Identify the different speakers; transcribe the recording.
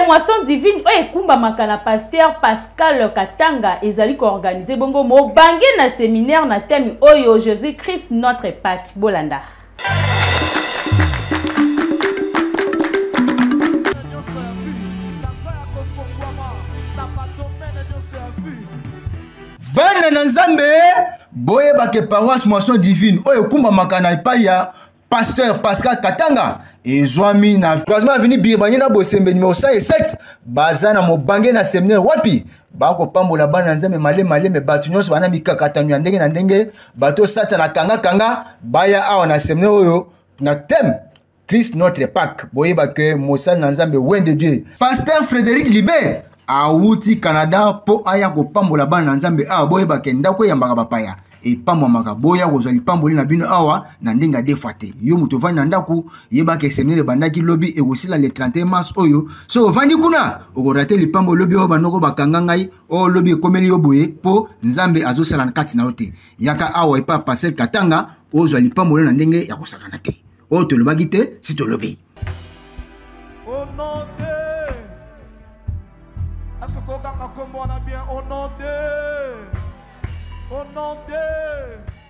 Speaker 1: ya moisson divine oyo ekumbamaka na pasteur Pascal Katanga ezali koorganize bongo mobange na séminaire na thème oyo Jésus Christ notre Pâque. Bolanda.
Speaker 2: Bana na Nzambe boye bake paroisse moisson divine oyo ekumbamaka na epai ya pasteur Pascal Katanga ezwami na croisement avenue Biribani na Bosembe numéro 107 baza na mobange na séminaire wapi bako pambola bana Nzambe male bato nyonso bana mikakatano ya ndenge na ndenge bato satana kanga baya awa na séminaire oyo na thème Christ notre Pâque boyeba ke mosali na Nzambe wende Dieu. Pasteur Frédéric Libé awuti Canada po aya ko pambola bana na Nzambe awa boyeba ke ndako yambaka bapaya e pambo maka boya kozali pamboli na bino awa na ndenga defate yo muto vandi na ndaku yeba ke séminaire bandaki lobi e osila le 31 mars oyo so vandi kuna okorate lipambo lobi oyo banoko bakanga ngai o lobi ekomeli yo boye po Nzambe azosala na kati na ote yaka awa epa Pascal Katanga ozwa lipambo na ndenge ya kosakana te o tolobaki te si tolobi
Speaker 3: au nom de est-ce que Koganga Kombo on a bien au nom de